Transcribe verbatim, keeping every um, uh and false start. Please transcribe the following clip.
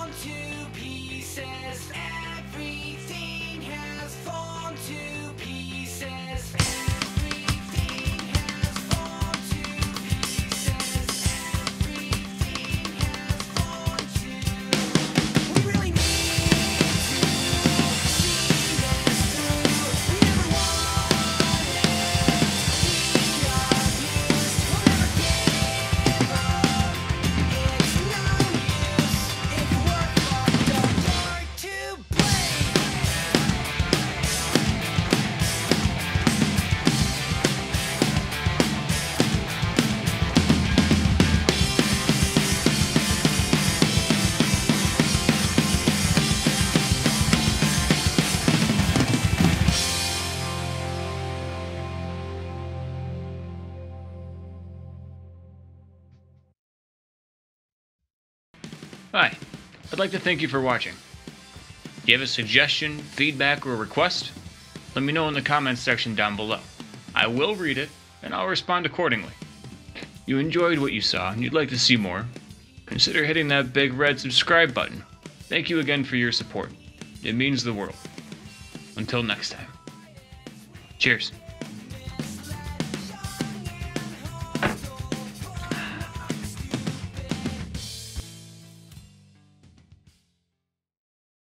to pieces. Everything has fallen to pieces. Everything has fallen to pieces. Everything has fallen to. We really need to see this through. We never wanted to be abused. We'll never give up. It's no use if we're fucked up. You're to blame. Hi, I'd like to thank you for watching. If you have a suggestion, feedback, or request, let me know in the comments section down below. I will read it, and I'll respond accordingly. If you enjoyed what you saw and you'd like to see more, consider hitting that big red subscribe button. Thank you again for your support. It means the world. Until next time. Cheers.